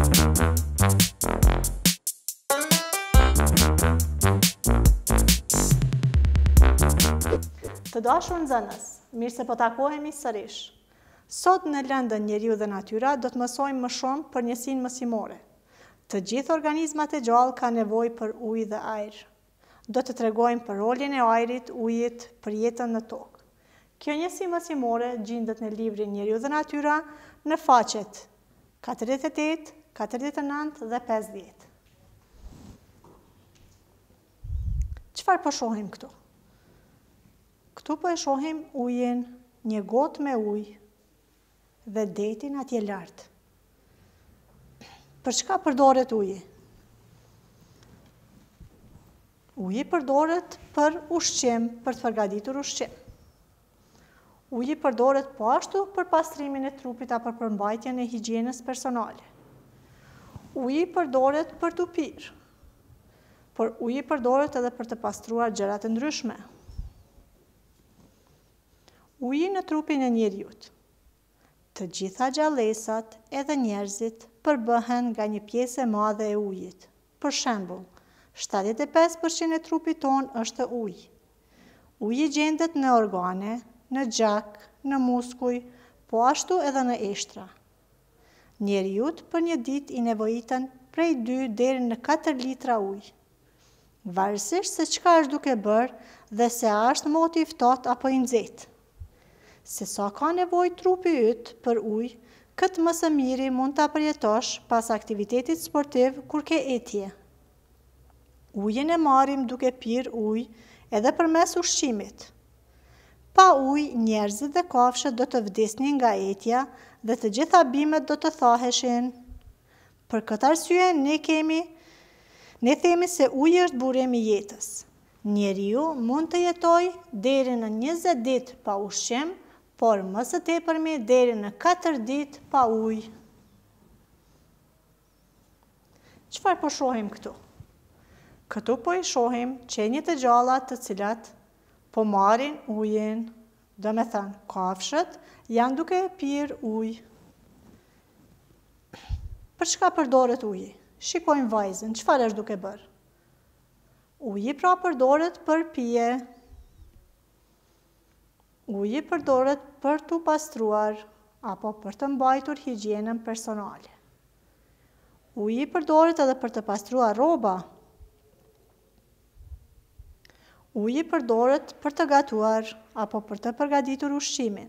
Të dashur nxënës, mirë se po takohemi sërish. Sot në lëndën Njeriu dhe natyra do të mësojmë më shumë për njësinë mësimore. Të gjithë organizmat e gjallë kanë nevojë për ujë dhe ajër. Do të tregojmë për rolin e ajrit, ujit për jetën në tokë. Kjo njësi mësimore gjendet në librin Njeriu dhe natyra në faqet 48, 49 dhe 50. Çfarë po shohim këtu? Këtu po e shohim ujin, një gotë me ujë dhe detin atje lartë. Për çka përdoret uji? Uji përdoret për ushqim, për të përgatitur ushqim. Uji përdoret po ashtu për pastrimin e trupit apo për mbajtjen e higjienës personale. Uji përdoret për të pirë, por uji përdoret edhe për të pastruar gjërat e ndryshme. Uji në trupin e njeriut. Të gjitha gjallësat edhe njerëzit përbëhen nga një pjesë e madhe e ujit. Për shembull, 75% e trupit ton është ujë. Uji gjendet në organe, në gjak, në muskuj, po ashtu edhe në eshtra. Njeriut për një ditë i nevojiten prej 2 deri në 4 litra ujë. Varësisht se çka është duke bërë dhe se a është moti i ftohtë apo i nxehtë. Se sa ka nevojë trupi yt për ujë, këtë më së miri mund ta përjetosh pas aktivitetit sportiv kur ke etje. Ujin e marrim duke pirë ujë edhe përmes ushqimit. Pa ujë, njerëzit dhe kafshët do të vdesnin nga etja dhe të gjitha bimët do të thaheshin. Për këtë arsye ne themi se uji është burimi i jetës. Njeriu mund të jetojë deri në 20 ditë pa ushqim, por më së tepërmi deri në 4 ditë pa ujë. Çfarë po shohim këtu? Këtu po i shohim qenjet e gjalla të cilat po marrin ujin, do me thënë, kafshët janë duke pirë ujë. Për çka përdoret uji? Shikojmë vajzën, çfarë është duke bërë? Uji pra përdoret për pije. Uji përdoret për të pastruar apo për të mbajtur higjienën personale. Uji përdoret edhe për të pastruar rroba. Uji përdoret për të gatuar apo për të përgatitur ushqimin.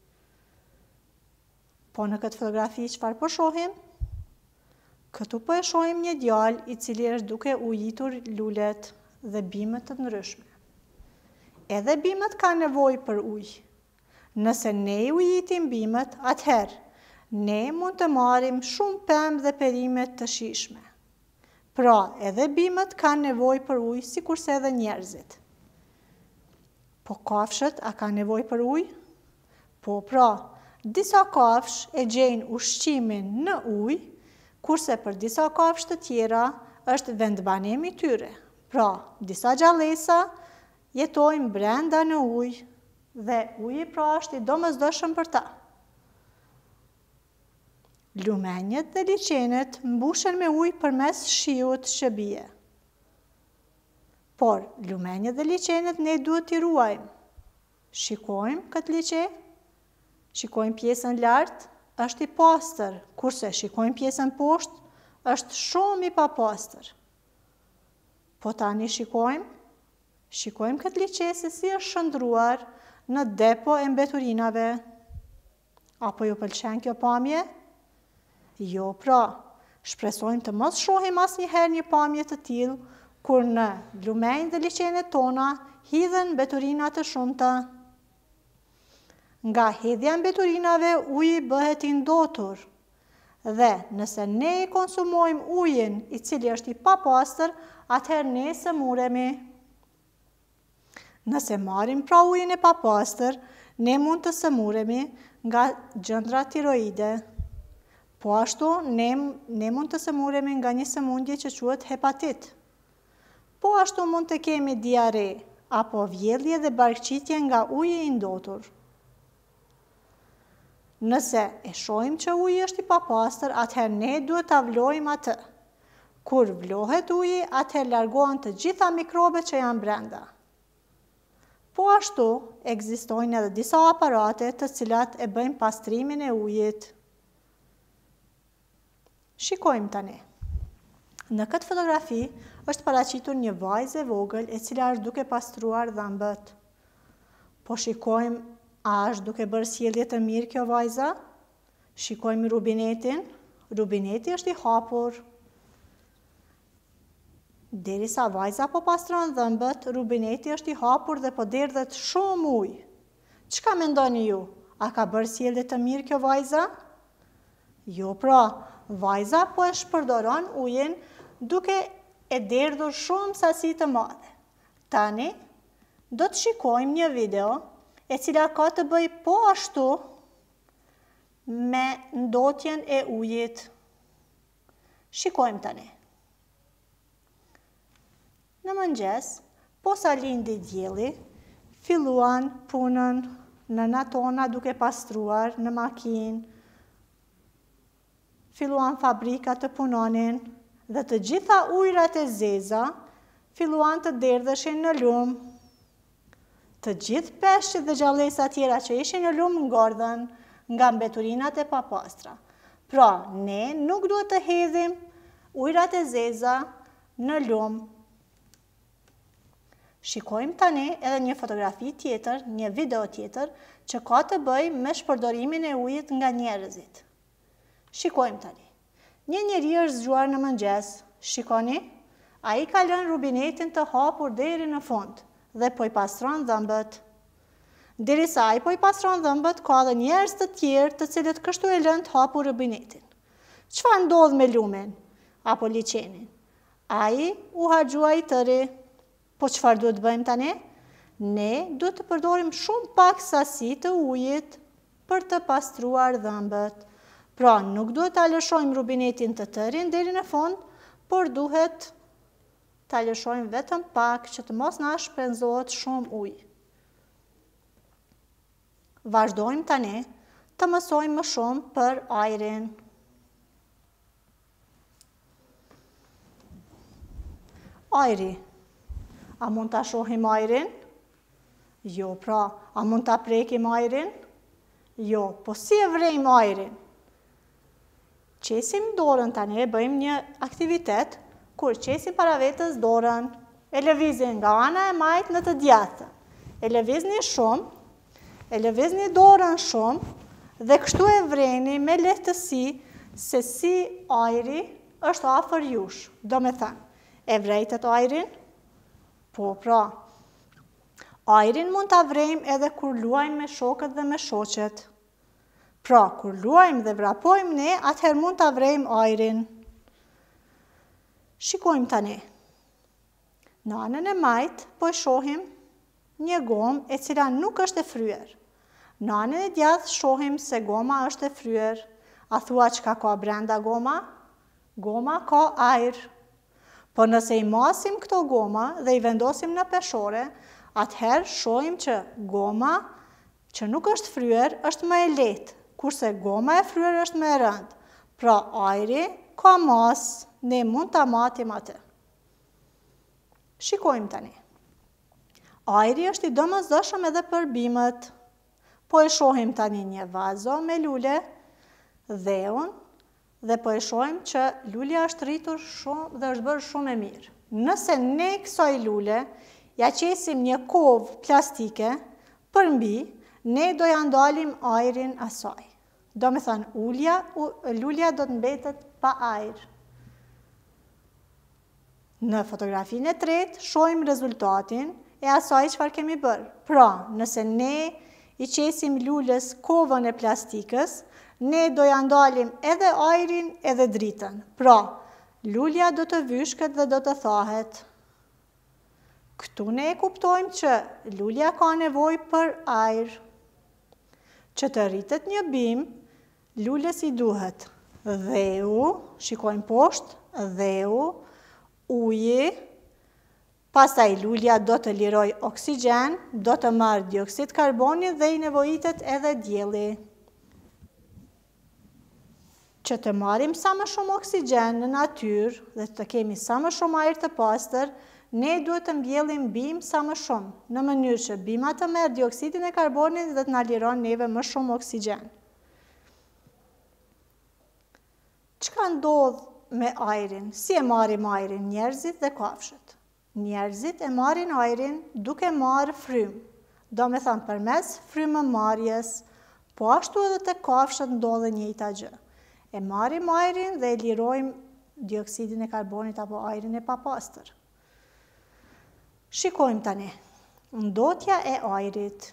Po në këtë fotografi çfarë po shohim? Këtu po e shohim një djalë i cili është duke ujitur lulet dhe bimët të ndryshme. Edhe bimët kanë nevojë për ujë. Nëse ne i ujitim bimët, atëherë ne mund të marrim shumë pemë dhe perime të shijshme. Pra, edhe bimët kanë nevojë për ujë sikurse edhe njerëzit. Po kafshët a kanë nevojë për ujë? Po pra, disa kafsh e gjejnë ushqimin në ujë, kurse për disa kafsh të tjera është vendbanimi i tyre. Pra, disa gjallësa jetojnë brenda në ujë dhe uji pra është i domosdoshëm për ta. Lumenjët dhe liçenet mbushen me ujë përmes shiut që bie. Por, lumenjët dhe liçenet ne duhet t'i ruajmë. Shikojmë këtë liçe, shikojmë pjesën lartë, është i pastër, kurse shikojmë pjesën poshtë, është shumë i papastër. Po tani shikojmë këtë liçe se si është shndruar në depo e mbeturinave. Apo ju pëlqen kjo pamje? Jo pra, shpresojmë të mos shohim asnjëherë një pamje të tillë kur në lumenjtë dhe liçenet tona hidhen mbeturina të shumta. Nga hedhja e mbeturinave uji bëhet i ndotur dhe nëse ne i konsumojmë ujin i cili është i papastër, atëherë ne sëmuremi. Nëse marrim pra ujin e papastër, ne mund të sëmuremi nga gjëndra tiroide. Po ashtu, ne mund të sëmuremi nga një sëmundje që quhet hepatit. Po ashtu mund të kemi diare apo vjedhje dhe barkëqitje nga uji i ndotur. Nëse e shohim që uji është i papastër, atëherë ne duhet ta vlojmë atë. Kur vlohet uji, atëherë largohen të gjitha mikrobet që janë brenda. Po ashtu, ekzistojnë edhe disa aparate të cilat e bëjnë pastrimin e ujit. Shikojmë tani. Në këtë fotografi është paraqitur një vajzë e vogël e cila është duke pastruar dhëmbët. Po shikojmë, a është duke bërë sjellje të mirë kjo vajza? Shikojmë rubinetin. Rubineti është i hapur. Derisa vajza po pastron dhëmbët, rubineti është i hapur dhe po derdhet shumë ujë. Çka mendoni ju? A ka bërë sjellje të mirë kjo vajza? Jo, pra, vajza po e shpërdoron ujin duke e derdhur shumë sasi të madhe. Tani, do të shikojmë një video e cila ka të bëjë po ashtu me ndotjen e ujit. Shikojmë tani. Në mëngjes, posa lindi dielli, filluan punën nëna tona duke pastruar në makinë, filluan fabrika të punonin dhe të gjitha ujërat e zeza filluan të derdheshin në lumë. Të gjithë peshqit dhe gjallësa tjera që ishin në lumë ngordhen nga mbeturinat e papastra. Pra, ne nuk duhet të hedhim ujërat e zeza në lumë. Shikojmë tani edhe një fotografi tjetër, një video tjetër, që ka të bëjë me shpërdorimin e ujit nga njerëzit. Shikojmë tani. Një njeri është zgjuar në mëngjes. Shikoni, ai ka lënë rubinetin të hapur deri në fund dhe po i pastron dhëmbët. Derisa ai po i pastron dhëmbët, ka edhe njerëz të tjerë të cilët kështu e lënë të hapur rubinetin. Çfarë ndodh me lumen apo liçenin? Ai u harxua i tëri. Po çfarë duhet bëjmë tani? Ne duhet të përdorim shumë pak sasi të ujit për të pastruar dhëmbët. Pra, nuk duhet ta lëshojmë rubinetin të tërin deri në fund, por duhet ta lëshojmë vetëm pak që të mos na shpenzohet shumë ujë. Vazhdojmë tani të mësojmë më shumë për ajrin. Ajri. A mund ta shohim ajrin? Jo, pra, a mund ta prekim ajrin? Jo, po si e vrejmë ajrin? Qesim dorën tani, e bëjmë një aktivitet, kur qesim para vetës dorën, e lëvizin nga ana e majtë në të djathtë. E lëvizni shumë, e lëvizni dorën shumë, dhe kështu e vrejni me lehtësi se si ajri është afër jush. Do me thënë, e vrejtët ajrin? Po, pra, ajrin mund ta vrejmë edhe kur luajmë me shokët dhe me shoqet. Pra, kur luajmë dhe vrapojmë ne, atëherë mund ta vrejmë ajrin. Shikojmë tani. Në anën e majtë po e shohim një gomë e cila nuk është e fryer. Në anën e djathtë shohim se goma është e fryer. A thua çka ka brenda goma? Goma ka ajër. Po nëse i masim këto goma dhe i vendosim në peshore, atëherë shohim që goma që nuk është fryer është më e lehtë, kurse goma e fryer është më e rëndë. Pra, ajri ka masë, ne mund ta matim atë. Shikojmë tani. Ajri është i domosdoshëm edhe për bimët. Po e shohim tani një vazo me lule, dheun, dhe po e shohim që lulja është rritur shumë dhe është bërë shumë e mirë. Nëse ne kësaj lule ja qesim një kovë plastike përmbi, ne do ja ndalim ajrin asaj. Do me thënë, lulja do të mbetet pa ajër. Në fotografinë e tretë shohim rezultatin e asaj çfarë kemi bërë. Pra, nëse ne i qesim lulës kovën e plastikës, ne do ja ndalim edhe ajrin edhe dritën. Pra, lulja do të vyshket dhe do të thahet. Këtu ne e kuptojmë që lulja ka nevojë për ajër. Që të rritet një bim, lulës i duhet dheu, shikojmë poshtë, dheu, uji, pastaj lulja do të liroj oksigjen, do të marrë dioksid karboni dhe i nevojitet edhe dielli. që të marrim sa më shumë oksigjen në natyrë dhe të kemi sa më shumë ajër të pastër, ne duhet të mbjellim bimë sa më shumë, në mënyrë që bima të merr dioksidin e karbonit dhe të na liron neve më shumë oksigjen. Çka ndodh me ajrin? Si e marrim ajrin njerëzit dhe kafshët? Njerëzit e marrin ajrin duke marrë frymë, do me thënë përmes frymëmarrjes, po ashtu edhe të kafshët ndodhe njëjta gjë. E marrim ajrin dhe e lirojmë dioksidin e karbonit apo ajrin e papastër. Shikojmë tani, ndotja e ajrit.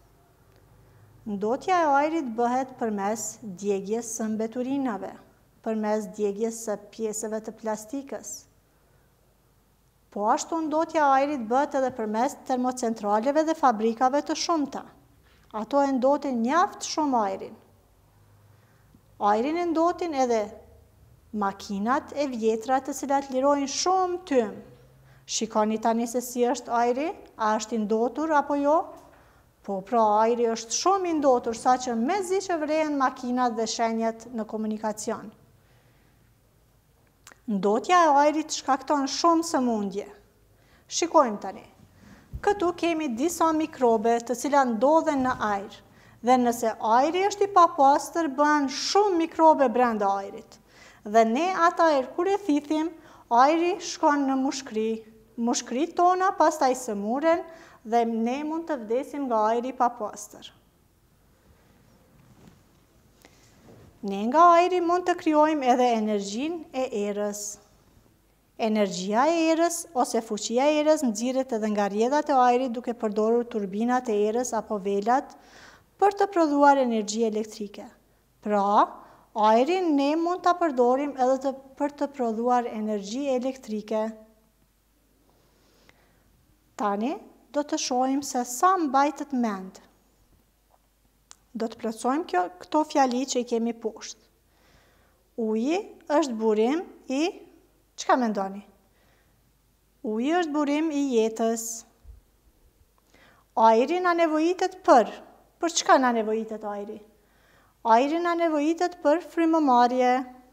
Ndotja e ajrit bëhet përmes djegjes së mbeturinave, përmes djegjes së pjesëve të plastikës. Po ashtu ndotja e ajrit bëhet edhe përmes termocentraleve dhe fabrikave të shumta. Ato e ndotin mjaft shumë ajrin. Ajrin e ndotin edhe makinat e vjetra të cilat lirojnë shumë tymë. Shikoni tani se si është ajri, a është i ndotur apo jo? Po pra ajri është shumë i ndotur, sa që mezi që vrehen makinat dhe shenjat në komunikacion. Ndotja e ajrit shkakton shumë sëmundje. Shikojmë tani. Këtu kemi disa mikrobe të cilat ndodhen në ajr. Dhe nëse ajri është i papastër, bëhen shumë mikrobe brenda ajrit. Dhe ne ata ajr kur e thithim, ajri shkon në mushkri. Mushkrit tona pastaj sëmuren dhe ne mund të vdesim nga ajri i papastër. Ne nga ajri mund të krijojmë edhe energjinë e erës. Energjia e erës ose fuqia e erës nxirret edhe nga rrjedhat e ajrit duke përdorur turbinat e erës apo velat për të prodhuar energji elektrike. Pra, ajrin ne mund ta përdorim edhe për të prodhuar energji elektrike. Tani do të shohim se sa mbajtet mend. Do të plotësojmë këto fjali që i kemi poshtë. Uji është burim i... Çka mendoni? Uji është burim i jetës. Ajri na nevojitet për çka na nevojitet ajri? Ajri na nevojitet për frymëmarrje.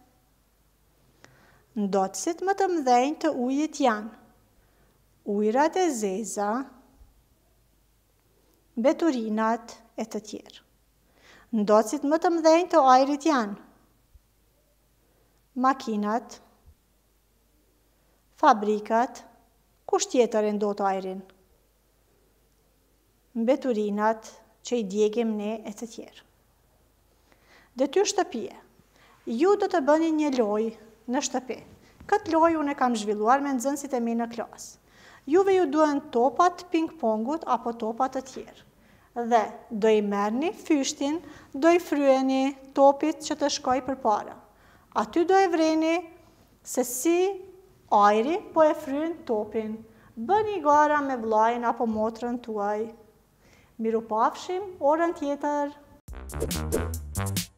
Ndotësit më të mëdhenj të ujit janë ujërat e zeza, mbeturinat e të tjerë. Ndotësit më të mëdhenj të ajrit janë makinat, fabrikat, kush tjetër e ndot ajrin? Mbeturinat që i djegim ne e të tjerë. Detyrë shtëpie. Ju do të bëni një lojë në shtëpi. Këtë lojë unë e kam zhvilluar me nxënësit e mi në klasë. Juve ju duhen topat ping-pongut apo topat të tjerë. Dhe do i merrni fyshtin, do i fryeni topit që të shkoj përpara. Aty do e vreni se si ajri po e fryn topin. Bëni gara me vllajën apo motrën tuaj. Mirupafshim orën tjetër.